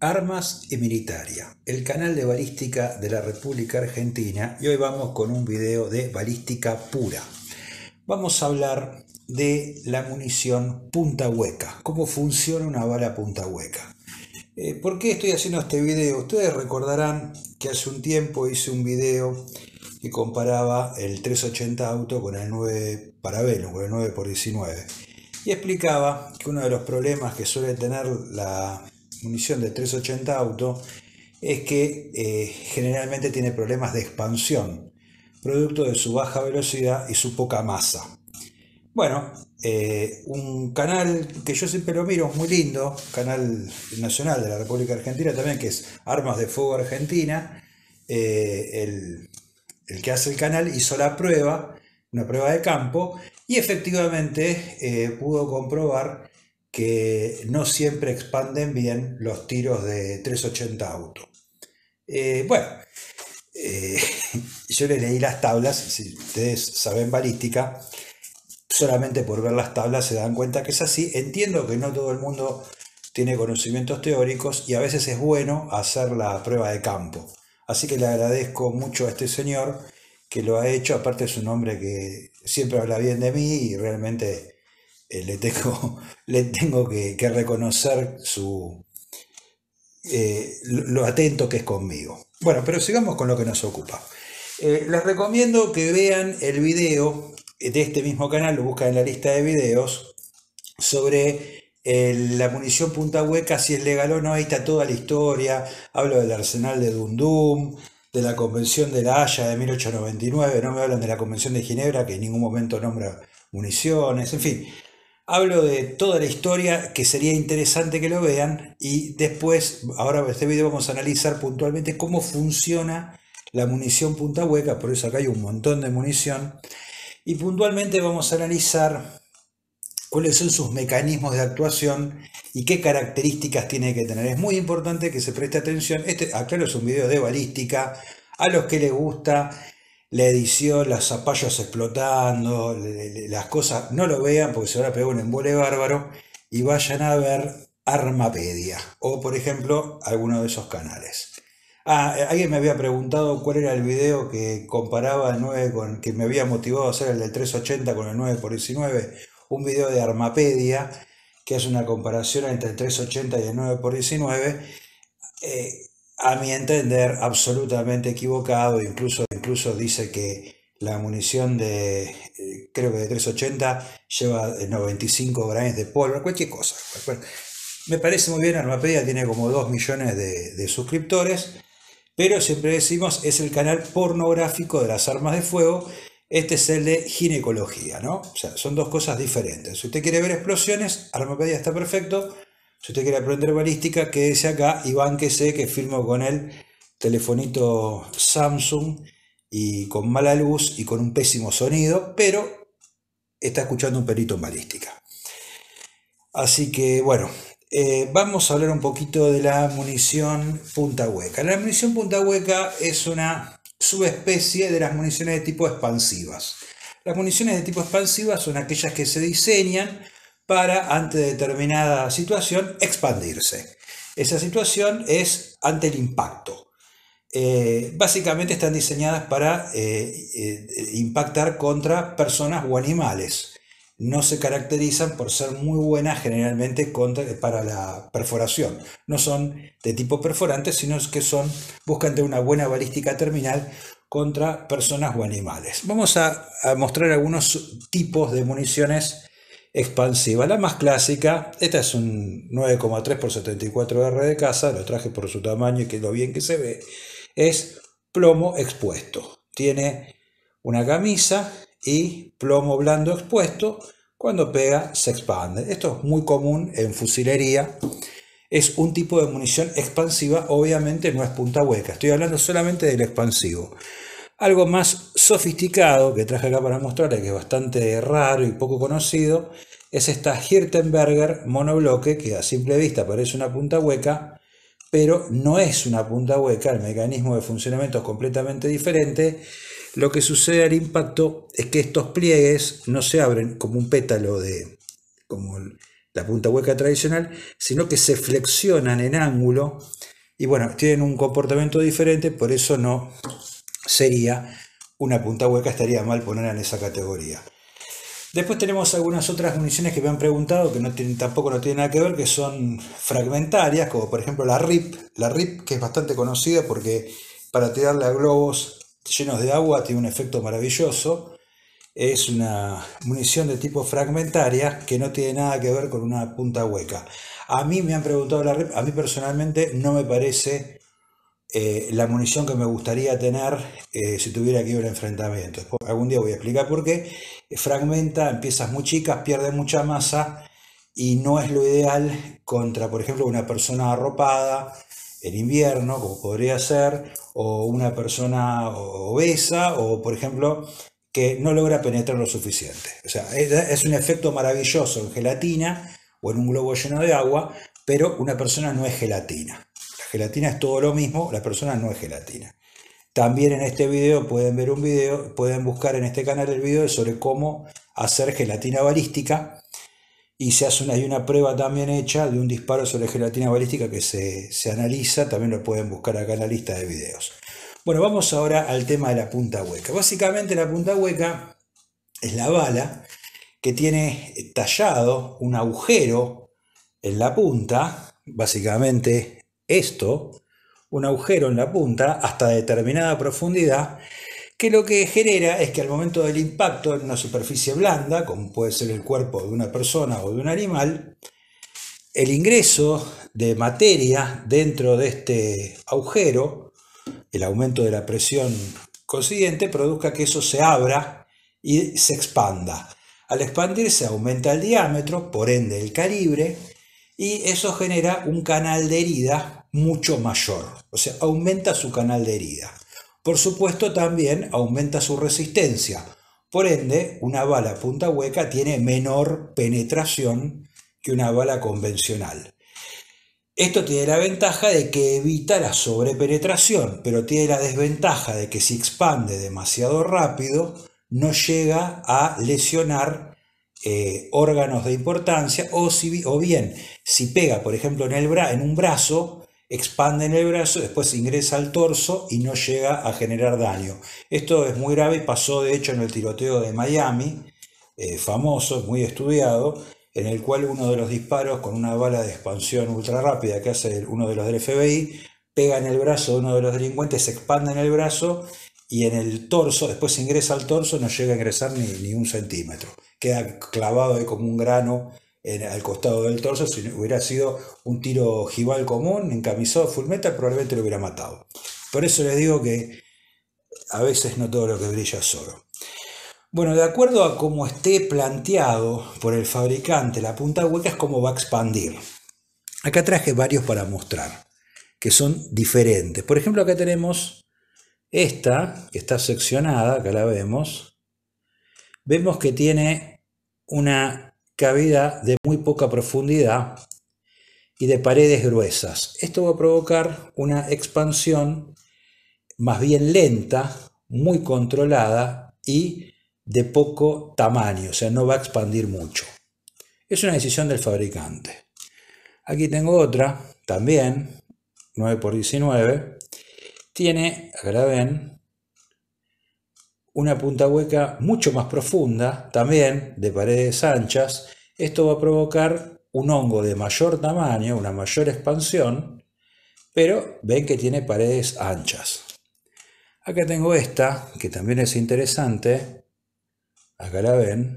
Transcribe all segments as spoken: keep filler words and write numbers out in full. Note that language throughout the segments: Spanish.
Armas y Militaria, el canal de balística de la República Argentina, y hoy vamos con un video de balística pura. Vamos a hablar de la munición punta hueca, cómo funciona una bala punta hueca. Eh, ¿Por qué estoy haciendo este video? Ustedes recordarán que hace un tiempo hice un video que comparaba el trescientos ochenta Auto con el nueve Parabellum, con el nueve por diecinueve, y explicaba que uno de los problemas que suele tener la munición del trescientos ochenta Auto es que eh, generalmente tiene problemas de expansión, producto de su baja velocidad y su poca masa. Bueno, eh, un canal que yo siempre lo miro, muy lindo, canal nacional de la República Argentina también, que es Armas de Fuego Argentina, eh, el, el que hace el canal hizo la prueba, una prueba de campo, y efectivamente eh, pudo comprobar que no siempre expanden bien los tiros de trescientos ochenta Auto. Eh, bueno, eh, yo les leí las tablas, si ustedes saben balística, solamente por ver las tablas se dan cuenta que es así. Entiendo que no todo el mundo tiene conocimientos teóricos y a veces es bueno hacer la prueba de campo. Así que le agradezco mucho a este señor que lo ha hecho, aparte es un hombre que siempre habla bien de mí y realmente eh, le tengo, le tengo que, que reconocer su, eh, lo atento que es conmigo. Bueno, pero sigamos con lo que nos ocupa. Eh, les recomiendo que vean el video de este mismo canal, lo buscan en la lista de videos, sobre eh, la munición punta hueca, si es legal o no. Ahí está toda la historia, hablo del arsenal de Dundum, de la Convención de la Haya de mil ochocientos noventa y nueve, no me hablan de la Convención de Ginebra, que en ningún momento nombra municiones, en fin. Hablo de toda la historia, que sería interesante que lo vean, y después, ahora en este video vamos a analizar puntualmente cómo funciona la munición punta hueca, por eso acá hay un montón de munición, y puntualmente vamos a analizar cuáles son sus mecanismos de actuación y qué características tiene que tener. Es muy importante que se preste atención. Este, aclaro, es un video de balística. A los que les gusta la edición, los zapallos explotando, las cosas, no lo vean porque se van a pegar un embole bárbaro, y vayan a ver Armapedia o, por ejemplo, alguno de esos canales. Ah, alguien me había preguntado cuál era el video que comparaba el nueve con, que me había motivado a hacer el del trescientos ochenta con el nueve por diecinueve, un video de Armapedia que hace una comparación entre el trescientos ochenta y el nueve por diecinueve, eh, a mi entender absolutamente equivocado. Incluso, incluso dice que la munición de, eh, creo que de trescientos ochenta lleva noventa y cinco gramos de pólvora, cualquier cosa. Bueno, me parece muy bien, Armapedia tiene como dos millones de, de suscriptores, pero siempre decimos, es el canal pornográfico de las armas de fuego. Este es el de ginecología, ¿no? O sea, son dos cosas diferentes. Si usted quiere ver explosiones, Armapedia está perfecto. Si usted quiere aprender balística, quédese acá y bánquese que filmo con el telefonito Samsung y con mala luz y con un pésimo sonido, pero está escuchando un perito en balística. Así que, bueno, eh, vamos a hablar un poquito de la munición punta hueca. La munición punta hueca es una subespecie de las municiones de tipo expansivas. Las municiones de tipo expansivas son aquellas que se diseñan para, ante determinada situación, expandirse. Esa situación es ante el impacto. Eh, básicamente están diseñadas para eh, eh, impactar contra personas o animales. No se caracterizan por ser muy buenas generalmente contra, para la perforación. No son de tipo perforante, sino que son, buscan tener una buena balística terminal contra personas o animales. Vamos a, a mostrar algunos tipos de municiones expansiva. La más clásica, esta es un nueve coma tres por setenta y cuatro R de casa, lo traje por su tamaño y que lo bien que se ve, es plomo expuesto. Tiene una camisa y plomo blando expuesto. Cuando pega se expande. Esto es muy común en fusilería. Es un tipo de munición expansiva, obviamente no es punta hueca. Estoy hablando solamente del expansivo. Algo más sofisticado que traje acá para mostrarles, que es bastante raro y poco conocido, es esta Hirtenberger monobloque, que a simple vista parece una punta hueca, pero no es una punta hueca. El mecanismo de funcionamiento es completamente diferente. Lo que sucede al impacto es que estos pliegues no se abren como un pétalo de, como la punta hueca tradicional, sino que se flexionan en ángulo y bueno, tienen un comportamiento diferente, por eso no sería una punta hueca, estaría mal ponerla en esa categoría. Después tenemos algunas otras municiones que me han preguntado, que no tienen, tampoco no tienen nada que ver, que son fragmentarias, como por ejemplo la R I P, la R I P que es bastante conocida porque para tirarle a globos llenos de agua tiene un efecto maravilloso. Es una munición de tipo fragmentaria que no tiene nada que ver con una punta hueca. A mí me han preguntado la R I P, a mí personalmente no me parece eh, la munición que me gustaría tener eh, si tuviera que ir a un enfrentamiento. Después, algún día voy a explicar por qué. Fragmenta en piezas muy chicas, pierde mucha masa y no es lo ideal contra, por ejemplo, una persona arropada en invierno, como podría ser, o una persona obesa, o por ejemplo, que no logra penetrar lo suficiente. O sea, es, es un efecto maravilloso en gelatina o en un globo lleno de agua, pero una persona no es gelatina. La gelatina es todo lo mismo, la persona no es gelatina. También en este video pueden ver un video, pueden buscar en este canal el video sobre cómo hacer gelatina balística y se hace una, hay una prueba también hecha de un disparo sobre gelatina balística que se, se analiza, también lo pueden buscar acá en la lista de videos. Bueno, vamos ahora al tema de la punta hueca. Básicamente la punta hueca es la bala que tiene tallado un agujero en la punta, básicamente esto, un agujero en la punta hasta determinada profundidad, que lo que genera es que al momento del impacto en una superficie blanda, como puede ser el cuerpo de una persona o de un animal, el ingreso de materia dentro de este agujero, el aumento de la presión consiguiente, produzca que eso se abra y se expanda. Al expandirse aumenta el diámetro, por ende el calibre, y eso genera un canal de herida mucho mayor, o sea, aumenta su canal de herida. Por supuesto también aumenta su resistencia, por ende una bala punta hueca tiene menor penetración que una bala convencional. Esto tiene la ventaja de que evita la sobrepenetración, pero tiene la desventaja de que si expande demasiado rápido no llega a lesionar eh, órganos de importancia o, si, o bien si pega por ejemplo en, el bra en un brazo, expande en el brazo, después ingresa al torso y no llega a generar daño. Esto es muy grave y pasó de hecho en el tiroteo de Miami, eh, famoso, muy estudiado, en el cual uno de los disparos con una bala de expansión ultra rápida que hace uno de los del F B I, pega en el brazo de uno de los delincuentes, se expande en el brazo y en el torso, después ingresa al torso, no llega a ingresar ni, ni un centímetro. Queda clavado ahí como un grano en, al costado del torso. Si hubiera sido un tiro ojival común, encamisado full metal, probablemente lo hubiera matado. Por eso les digo que a veces no todo lo que brilla es oro. Bueno, de acuerdo a cómo esté planteado por el fabricante, la punta hueca es como va a expandir. Acá traje varios para mostrar, que son diferentes. Por ejemplo, acá tenemos esta, que está seccionada, acá la vemos. Vemos que tiene una cavidad de muy poca profundidad y de paredes gruesas. Esto va a provocar una expansión más bien lenta, muy controlada y de poco tamaño, o sea, no va a expandir mucho. Es una decisión del fabricante. Aquí tengo otra, también, nueve por diecinueve. Tiene, acá la ven, una punta hueca mucho más profunda, también de paredes anchas. Esto va a provocar un hongo de mayor tamaño, una mayor expansión, pero ven que tiene paredes anchas. Acá tengo esta, que también es interesante. Acá la ven.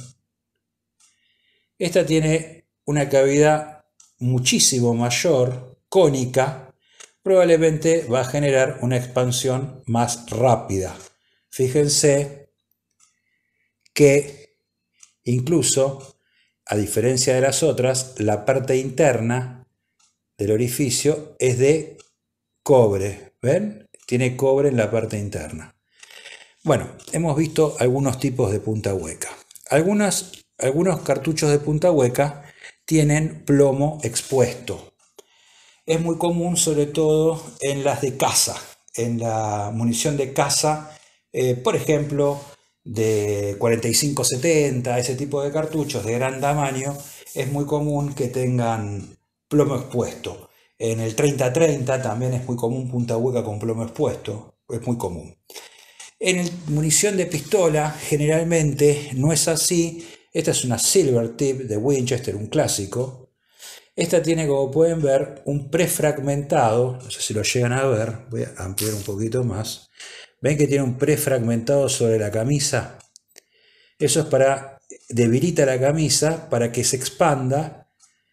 Esta tiene una cavidad muchísimo mayor, cónica, probablemente va a generar una expansión más rápida. Fíjense que incluso, a diferencia de las otras, la parte interna del orificio es de cobre. ¿Ven? Tiene cobre en la parte interna. Bueno, hemos visto algunos tipos de punta hueca. Algunas, algunos cartuchos de punta hueca tienen plomo expuesto. Es muy común, sobre todo en las de caza, en la munición de caza, eh, por ejemplo, de cuarenta y cinco setenta, ese tipo de cartuchos de gran tamaño, es muy común que tengan plomo expuesto. En el treinta treinta también es muy común punta hueca con plomo expuesto, es muy común. En el, munición de pistola generalmente no es así. Esta es una Silver Tip de Winchester, un clásico. Esta tiene, como pueden ver, un prefragmentado, no sé si lo llegan a ver, voy a ampliar un poquito más. ¿Ven que tiene un prefragmentado sobre la camisa? Eso es para, debilita la camisa para que se expanda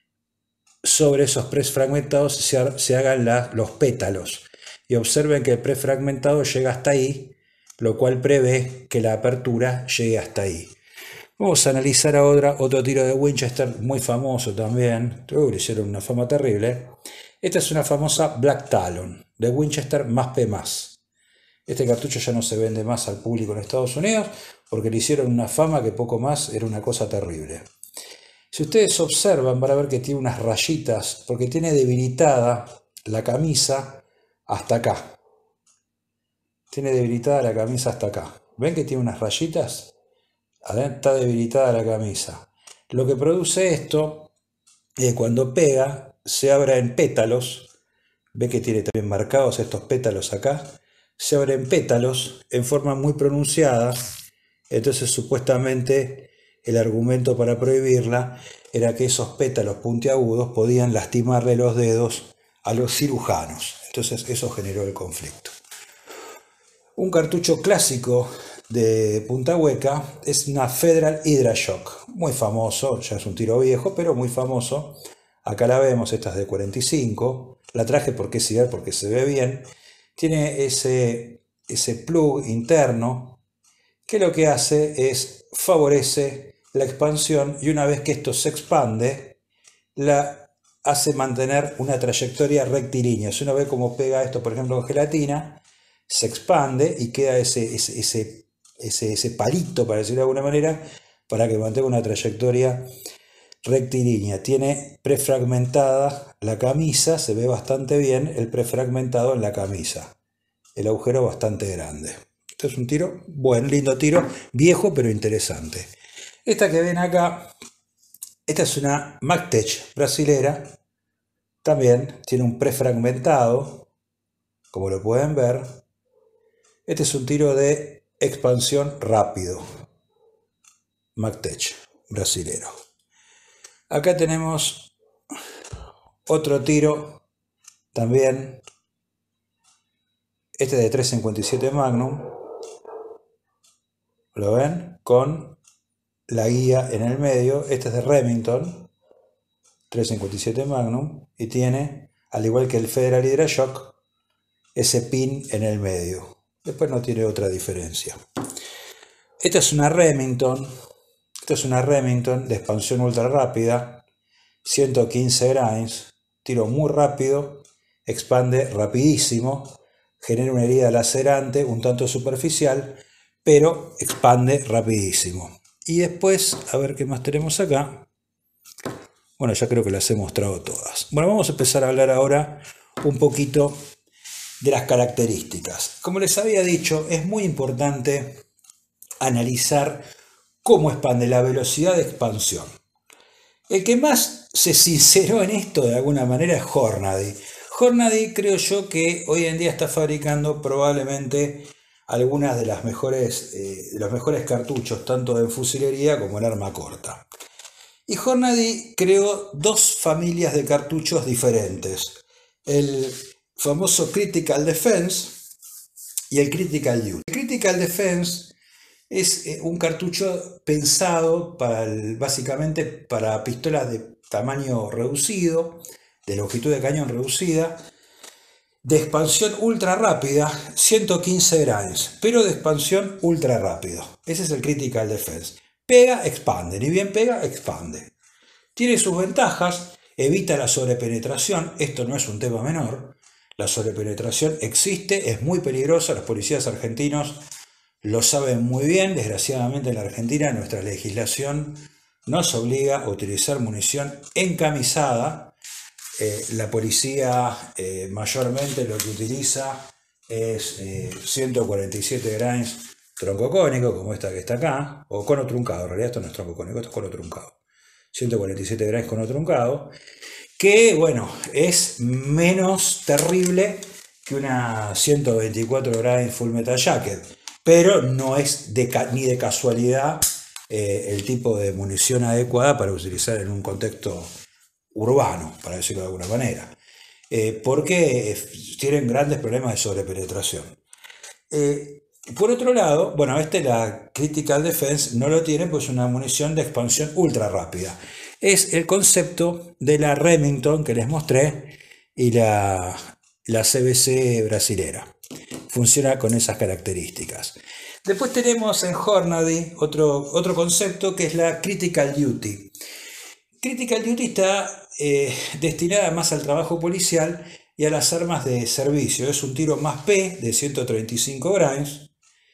sobre esos prefragmentados y se, se hagan la, los pétalos. Y observen que el prefragmentado llega hasta ahí, lo cual prevé que la apertura llegue hasta ahí. Vamos a analizar ahora otro tiro de Winchester muy famoso también. Uh, le hicieron una fama terrible. Esta es una famosa Black Talon de Winchester más P más. Este cartucho ya no se vende más al público en Estados Unidos porque le hicieron una fama que poco más era una cosa terrible. Si ustedes observan van a ver que tiene unas rayitas porque tiene debilitada la camisa hasta acá. Tiene debilitada la camisa hasta acá. ¿Ven que tiene unas rayitas? Está debilitada la camisa. Lo que produce esto es que cuando pega se abre en pétalos. Ve que tiene también marcados estos pétalos acá. Se abren pétalos en forma muy pronunciada. Entonces supuestamente el argumento para prohibirla era que esos pétalos puntiagudos podían lastimarle los dedos a los cirujanos. Entonces eso generó el conflicto. Un cartucho clásico de punta hueca es una Federal Hydra-Shok, muy famoso, ya es un tiro viejo, pero muy famoso. Acá la vemos, esta es de cuarenta y cinco, la traje porque es ideal, porque se ve bien. Tiene ese, ese plug interno que lo que hace es favorece la expansión y una vez que esto se expande, la hace mantener una trayectoria rectilínea. Si uno ve cómo pega esto, por ejemplo, con gelatina, se expande y queda ese, ese, ese, ese, ese palito, para decirlo de alguna manera, para que mantenga una trayectoria rectilínea. Tiene prefragmentada la camisa, se ve bastante bien el prefragmentado en la camisa. El agujero bastante grande. Este es un tiro, buen, lindo tiro, viejo pero interesante. Esta que ven acá, esta es una Magtech brasilera, también tiene un prefragmentado, como lo pueden ver. Este es un tiro de expansión rápido, Magtech brasilero. Acá tenemos otro tiro también, este de tres cincuenta y siete Magnum, ¿lo ven? Con la guía en el medio. Este es de Remington, tres cincuenta y siete Magnum, y tiene, al igual que el Federal Hydra-Shok, ese pin en el medio. Después no tiene otra diferencia. Esta es una Remington, esta es una Remington de expansión ultra rápida, ciento quince grains, tiro muy rápido, expande rapidísimo, genera una herida lacerante, un tanto superficial, pero expande rapidísimo. Y después, a ver qué más tenemos acá. Bueno, ya creo que las he mostrado todas. Bueno, vamos a empezar a hablar ahora un poquito de las características. Como les había dicho, es muy importante analizar cómo expande la velocidad de expansión. El que más se sinceró en esto de alguna manera es Hornady. Hornady creo yo que hoy en día está fabricando probablemente algunas de las mejores, eh, de los mejores cartuchos, tanto en fusilería como en arma corta. Y Hornady creó dos familias de cartuchos diferentes. El famoso Critical Defense y el Critical Use. El Critical Defense es un cartucho pensado para el, básicamente para pistolas de tamaño reducido, de longitud de cañón reducida, de expansión ultra rápida, ciento quince grains, pero de expansión ultra rápido. Ese es el Critical Defense. Pega, expande, ni bien pega, expande. Tiene sus ventajas, evita la sobrepenetración, esto no es un tema menor. La sobrepenetración existe, es muy peligrosa, los policías argentinos lo saben muy bien. Desgraciadamente en la Argentina nuestra legislación nos obliga a utilizar munición encamisada. Eh, la policía eh, mayormente lo que utiliza es eh, ciento cuarenta y siete grains tronco cónico, como esta que está acá, o cono truncado. En realidad esto no es tronco cónico, esto es cono truncado. ciento cuarenta y siete grados con otro truncado, que bueno, es menos terrible que una ciento veinticuatro grados Full Metal Jacket, pero no es de, ni de casualidad eh, el tipo de munición adecuada para utilizar en un contexto urbano, para decirlo de alguna manera, eh, porque tienen grandes problemas de sobrepenetración. Eh, por otro lado, bueno, este la Critical Defense no lo tiene, pues es una munición de expansión ultra rápida. Es el concepto de la Remington que les mostré y la, la C B C brasilera. Funciona con esas características. Después tenemos en Hornady otro, otro concepto que es la Critical Duty. Critical Duty está eh, destinada más al trabajo policial y a las armas de servicio. Es un tiro más P de ciento treinta y cinco grados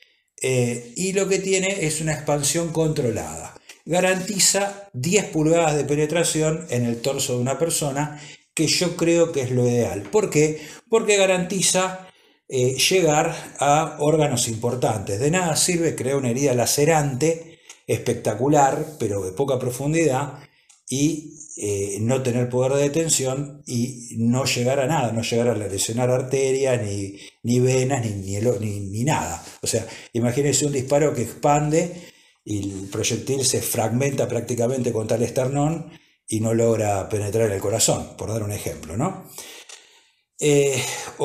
eh, y lo que tiene es una expansión controlada. Garantiza diez pulgadas de penetración en el torso de una persona, que yo creo que es lo ideal. ¿Por qué? Porque garantiza eh, llegar a órganos importantes. De nada sirve crear una herida lacerante, espectacular, pero de poca profundidad, y eh, no tener poder de detención y no llegar a nada, no llegar a lesionar arterias, ni, ni venas, ni, ni, ni, ni nada. O sea, imagínense un disparo que expande y el proyectil se fragmenta prácticamente contra el esternón y no logra penetrar en el corazón, por dar un ejemplo, ¿no? Eh,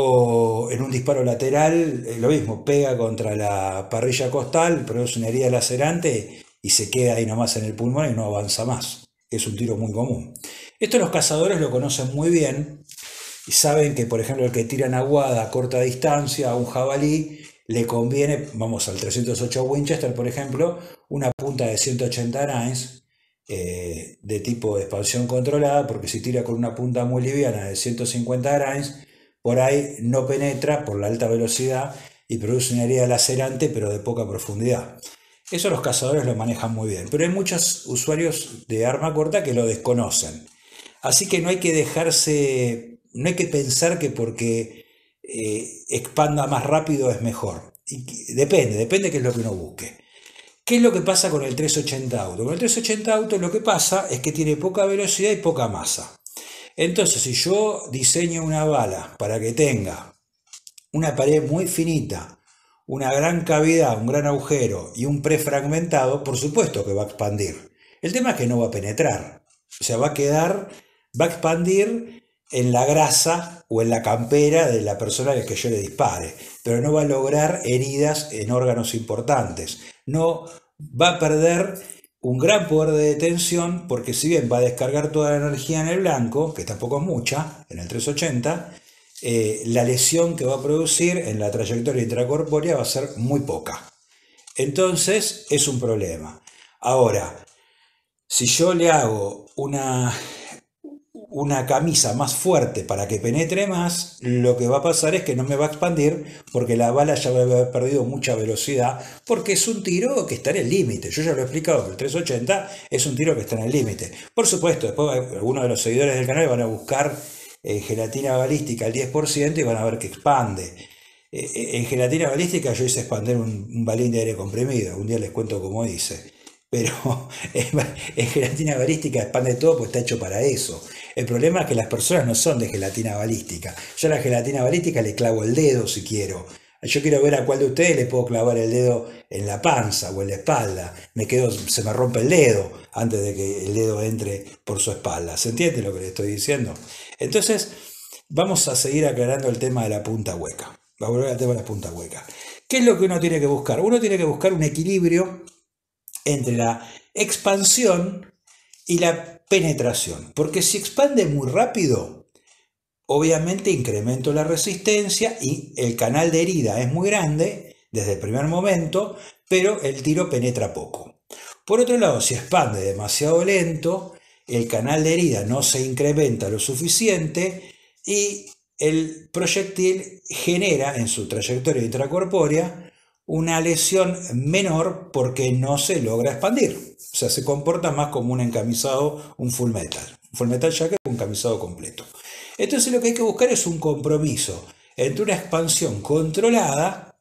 o en un disparo lateral, eh, lo mismo, pega contra la parrilla costal, produce una herida lacerante y se queda ahí nomás en el pulmón y no avanza más. Es un tiro muy común. Esto los cazadores lo conocen muy bien y saben que, por ejemplo, el que tira en aguada a corta distancia a un jabalí, le conviene, vamos al trescientos ocho Winchester, por ejemplo, una punta de ciento ochenta grados eh, de tipo de expansión controlada, porque si tira con una punta muy liviana de ciento cincuenta grados, por ahí no penetra por la alta velocidad y produce una herida lacerante, pero de poca profundidad. Eso los cazadores lo manejan muy bien, pero hay muchos usuarios de arma corta que lo desconocen. Así que no hay que dejarse, no hay que pensar que porque eh, expanda más rápido es mejor. Y depende, depende qué es lo que uno busque. ¿Qué es lo que pasa con el trescientos ochenta Auto? Con el trescientos ochenta Auto lo que pasa es que tiene poca velocidad y poca masa. Entonces, si yo diseño una bala para que tenga una pared muy finita, una gran cavidad, un gran agujero y un prefragmentado, por supuesto que va a expandir. El tema es que no va a penetrar. O sea, va a quedar, va a expandir en la grasa o en la campera de la persona a la que yo le dispare, pero no va a lograr heridas en órganos importantes. No va a perder un gran poder de detención, porque si bien va a descargar toda la energía en el blanco, que tampoco es mucha, en el trescientos ochenta, eh, la lesión que va a producir en la trayectoria intracorpórea va a ser muy poca. Entonces es un problema. Ahora, si yo le hago una, una camisa más fuerte para que penetre más, lo que va a pasar es que no me va a expandir porque la bala ya va a haber perdido mucha velocidad, porque es un tiro que está en el límite. Yo ya lo he explicado, que el trescientos ochenta es un tiro que está en el límite. Por supuesto, después algunos de los seguidores del canal van a buscar eh, gelatina balística al diez por ciento y van a ver que expande. Eh, en gelatina balística yo hice expandir un, un balín de aire comprimido, un día les cuento cómo hice. Pero en gelatina balística expande todo, pues está hecho para eso. El problema es que las personas no son de gelatina balística. Yo a la gelatina balística le clavo el dedo si quiero. Yo quiero ver a cuál de ustedes le puedo clavar el dedo en la panza o en la espalda. Me quedo, se me rompe el dedo antes de que el dedo entre por su espalda. ¿Se entiende lo que le estoy diciendo? Entonces, vamos a seguir aclarando el tema de la punta hueca. Vamos a volver al tema de la punta hueca. ¿Qué es lo que uno tiene que buscar? Uno tiene que buscar un equilibrio entre la expansión y la penetración, porque si expande muy rápido, obviamente incremento la resistencia y el canal de herida es muy grande desde el primer momento, pero el tiro penetra poco. Por otro lado, si expande demasiado lento, el canal de herida no se incrementa lo suficiente y el proyectil genera en su trayectoria intracorpórea una lesión menor porque no se logra expandir. O sea, se comporta más como un encamisado, un full metal. Un full metal jacket es un encamisado completo. Entonces lo que hay que buscar es un compromiso entre una expansión controlada,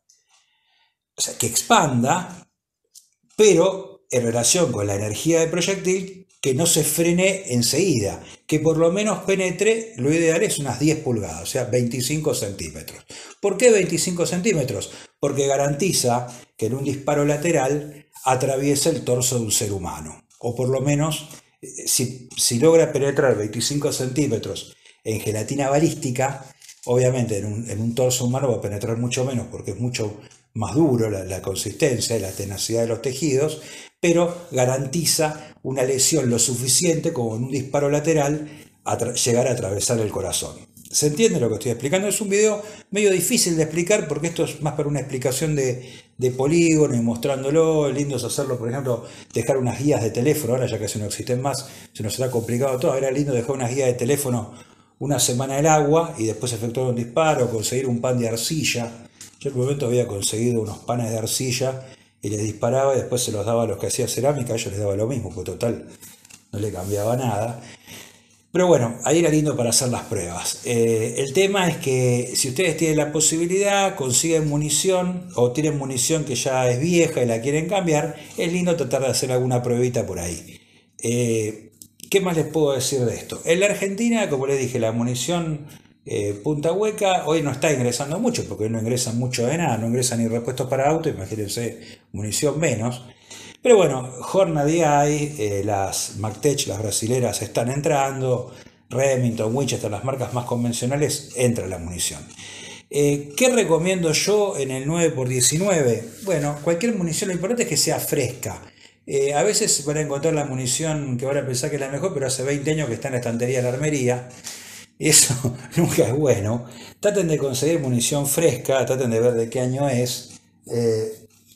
o sea, que expanda, pero en relación con la energía del proyectil, que no se frene enseguida, que por lo menos penetre, lo ideal es unas diez pulgadas, o sea, veinticinco centímetros. ¿Por qué veinticinco centímetros? Porque garantiza que en un disparo lateral atraviese el torso de un ser humano, o por lo menos, si, si logra penetrar veinticinco centímetros en gelatina balística, obviamente en un, en un torso humano va a penetrar mucho menos porque es mucho más duro la, la consistencia y la tenacidad de los tejidos, pero garantiza una lesión lo suficiente como en un disparo lateral a llegar a atravesar el corazón. ¿Se entiende lo que estoy explicando? Es un video medio difícil de explicar porque esto es más para una explicación de, de polígono y mostrándolo. Lindo es hacerlo, por ejemplo, dejar unas guías de teléfono, ahora ya casi no existen más, se nos está complicado todo, era lindo dejar unas guías de teléfono una semana en el agua y después efectuar un disparo, conseguir un pan de arcilla. Yo en un momento había conseguido unos panes de arcilla y les disparaba y después se los daba a los que hacían cerámica, a ellos les daba lo mismo, porque total no le cambiaba nada. Pero bueno, ahí era lindo para hacer las pruebas. Eh, el tema es que si ustedes tienen la posibilidad, consiguen munición o tienen munición que ya es vieja y la quieren cambiar, es lindo tratar de hacer alguna pruebita por ahí. Eh, ¿Qué más les puedo decir de esto? En la Argentina, como les dije, la munición eh, punta hueca hoy no está ingresando mucho, porque no ingresan mucho de nada, no ingresan ni repuestos para auto, imagínense, munición menos. Pero bueno, Hornady hay, eh, las Magtech, las brasileras, están entrando, Remington, Winchester, las marcas más convencionales, entra la munición. Eh, ¿Qué recomiendo yo en el nueve por diecinueve? Bueno, cualquier munición, lo importante es que sea fresca. Eh, a veces van a encontrar la munición que van a pensar que es la mejor, pero hace veinte años que está en la estantería de la armería. Y eso nunca es bueno. Traten de conseguir munición fresca, traten de ver de qué año es. Eh,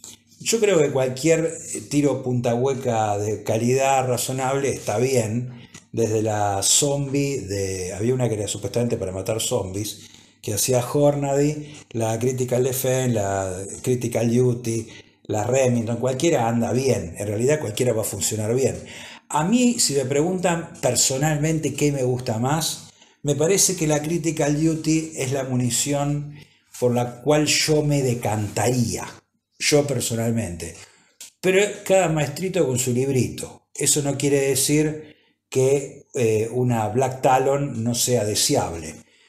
yo creo que cualquier tiro punta hueca de calidad razonable está bien. Desde la zombie, de, había una que era supuestamente para matar zombies, que hacía Hornady, la Critical Defense, la Critical Duty, la Remington, cualquiera anda bien, en realidad cualquiera va a funcionar bien. A mí, si me preguntan personalmente qué me gusta más, me parece que la Critical Duty es la munición por la cual yo me decantaría, yo personalmente. Pero cada maestrito con su librito. Eso no quiere decir que eh, una Black Talon no sea deseable.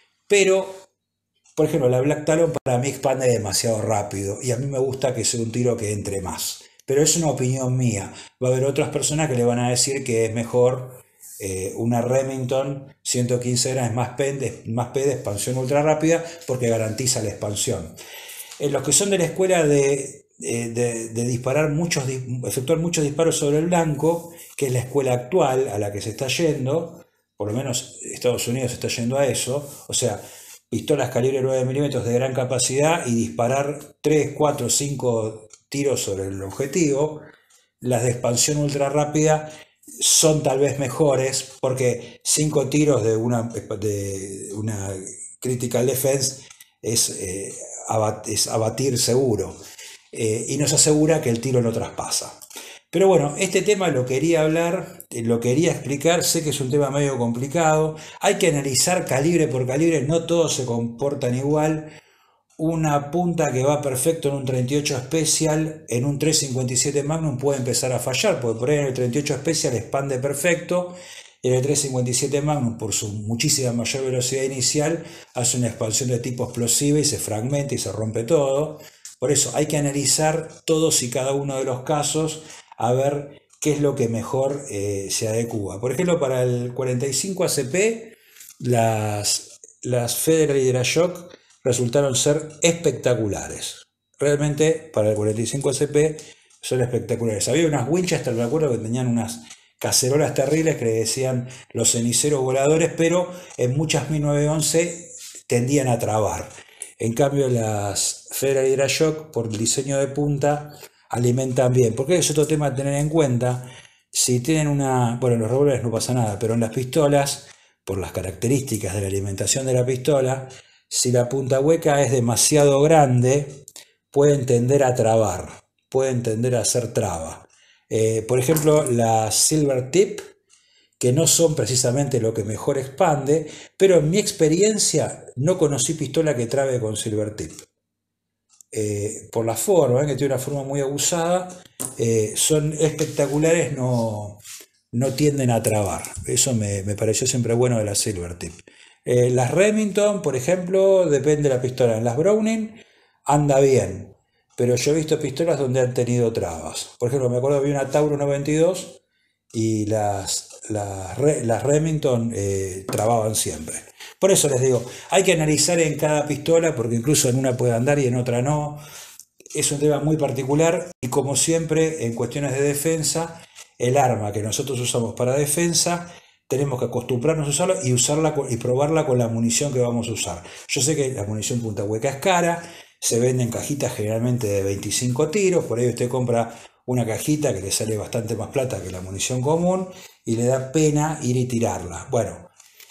Pero por ejemplo, la Black Talon para mí expande demasiado rápido y a mí me gusta que sea un tiro que entre más. Pero es una opinión mía. Va a haber otras personas que le van a decir que es mejor eh, una Remington ciento quince gramos más P de, más P de expansión ultra rápida porque garantiza la expansión. En los que son de la escuela de, de, de, de disparar muchos, efectuar muchos disparos sobre el blanco, que es la escuela actual a la que se está yendo, por lo menos Estados Unidos se está yendo a eso, o sea, pistolas calibre nueve milímetros de gran capacidad y disparar tres, cuatro, cinco tiros sobre el objetivo. Las de expansión ultra rápida son tal vez mejores porque cinco tiros de una, de una Critical Defense es, eh, abat, es abatir seguro eh, y nos asegura que el tiro no traspasa. Pero bueno, este tema lo quería hablar, lo quería explicar, sé que es un tema medio complicado, hay que analizar calibre por calibre, no todos se comportan igual. Una punta que va perfecto en un treinta y ocho Special, en un tres cincuenta y siete Magnum puede empezar a fallar, porque por ahí en el treinta y ocho Special expande perfecto, y en el tres cincuenta y siete Magnum, por su muchísima mayor velocidad inicial, hace una expansión de tipo explosiva y se fragmenta y se rompe todo. Por eso hay que analizar todos y cada uno de los casos, a ver qué es lo que mejor eh, se adecua. Por ejemplo, para el cuarenta y cinco A C P, las, las Federal Hydrashock resultaron ser espectaculares. Realmente, para el cuarenta y cinco A C P son espectaculares. Había unas Winchester, me acuerdo, que tenían unas cacerolas terribles que le decían los ceniceros voladores, pero en muchas mil novecientos once tendían a trabar. En cambio, las Federal Hydrashock, por el diseño de punta, alimentan bien, porque es otro tema a tener en cuenta. Si tienen una, bueno, en los revólveres no pasa nada, pero en las pistolas, por las características de la alimentación de la pistola, si la punta hueca es demasiado grande, pueden tender a trabar, pueden tender a hacer traba. Eh, por ejemplo, la Silver Tip, que no son precisamente lo que mejor expande, pero en mi experiencia no conocí pistola que trabe con Silver Tip. Eh, por la forma, ¿eh? que tiene una forma muy abusada, eh, son espectaculares, no, no tienden a trabar. Eso me, me pareció siempre bueno de la Silvertip. Eh, las Remington, por ejemplo, depende de la pistola. En las Browning anda bien, pero yo he visto pistolas donde han tenido trabas. Por ejemplo, me acuerdo que vi una Taurus noventa y dos y las, las, las Remington eh, trababan siempre. Por eso les digo, hay que analizar en cada pistola, porque incluso en una puede andar y en otra no. Es un tema muy particular y como siempre en cuestiones de defensa, el arma que nosotros usamos para defensa, tenemos que acostumbrarnos a usarla y usarla y probarla con la munición que vamos a usar. Yo sé que la munición punta hueca es cara, se vende en cajitas generalmente de veinticinco tiros, por ahí usted compra una cajita que le sale bastante más plata que la munición común y le da pena ir y tirarla. Bueno,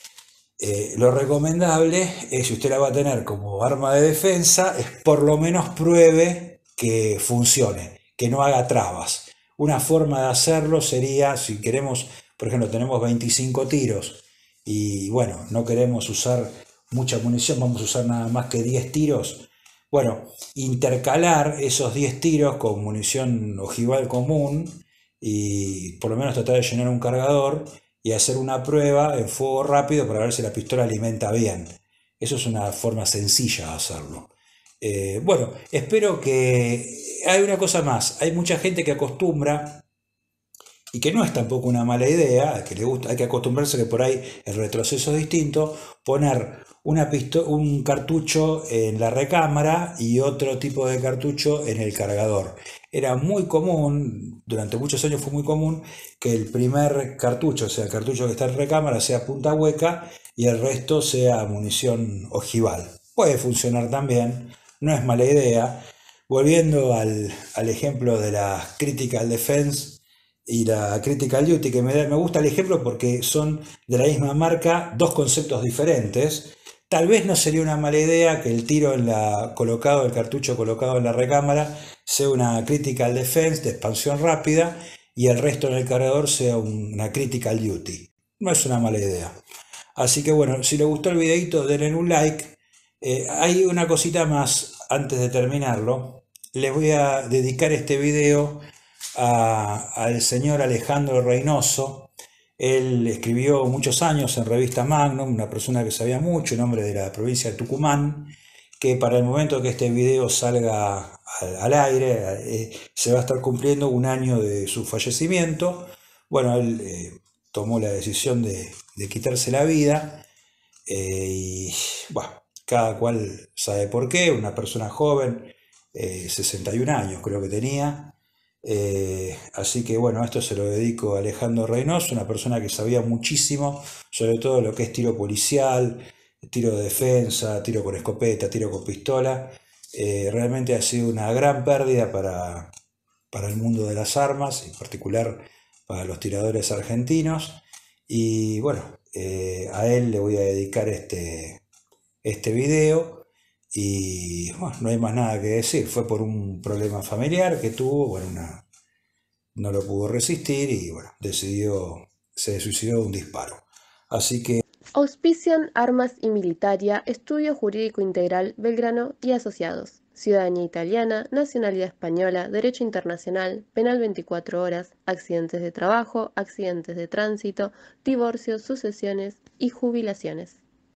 eh, lo recomendable es, si usted la va a tener como arma de defensa, es por lo menos pruebe que funcione, que no haga trabas. Una forma de hacerlo sería, si queremos, por ejemplo, tenemos veinticinco tiros y bueno, no queremos usar mucha munición, vamos a usar nada más que diez tiros. Bueno, intercalar esos diez tiros con munición ojival común y por lo menos tratar de llenar un cargador y hacer una prueba en fuego rápido para ver si la pistola alimenta bien. Eso es una forma sencilla de hacerlo. Eh, bueno, espero que... Hay una cosa más, hay mucha gente que acostumbra, y que no es tampoco una mala idea, que le gusta, hay que acostumbrarse que por ahí el retroceso es distinto, poner una pisto- un cartucho en la recámara y otro tipo de cartucho en el cargador. Era muy común, durante muchos años fue muy común, que el primer cartucho, o sea, el cartucho que está en recámara, sea punta hueca y el resto sea munición ojival. Puede funcionar también, no es mala idea. Volviendo al, al ejemplo de la Critical Defense y la Critical Duty, que me, da- me gusta el ejemplo porque son de la misma marca, dos conceptos diferentes. Tal vez no sería una mala idea que el tiro en la, colocado, el cartucho colocado en la recámara, sea una Critical Defense de expansión rápida y el resto en el cargador sea una Critical Duty. No es una mala idea. Así que bueno, si les gustó el videito, denle un like. Eh, hay una cosita más antes de terminarlo. Les voy a dedicar este video a- al señor Alejandro Reynoso. Él escribió muchos años en Revista Magnum, una persona que sabía mucho, un hombre de la provincia de Tucumán, que para el momento que este video salga al, al aire, eh, se va a estar cumpliendo un año de su fallecimiento. Bueno, él eh, tomó la decisión de, de quitarse la vida eh, y bueno, cada cual sabe por qué, una persona joven, eh, sesenta y un años creo que tenía. Eh, así que bueno, esto se lo dedico a Alejandro Reynoso, una persona que sabía muchísimo, sobre todo lo que es tiro policial, tiro de defensa, tiro con escopeta, tiro con pistola. Eh, realmente ha sido una gran pérdida para, para el mundo de las armas, en particular para los tiradores argentinos. Y bueno, eh, a él le voy a dedicar este, este video y bueno, no hay más nada que decir. Fue por un problema familiar que tuvo, bueno, una, no lo pudo resistir y bueno, decidió, se suicidó de un disparo. Así que Auspician Armas y Militaria, Estudio Jurídico Integral Belgrano y Asociados. Ciudadanía italiana, nacionalidad española, derecho internacional, penal veinticuatro horas, accidentes de trabajo, accidentes de tránsito, divorcios, sucesiones y jubilaciones.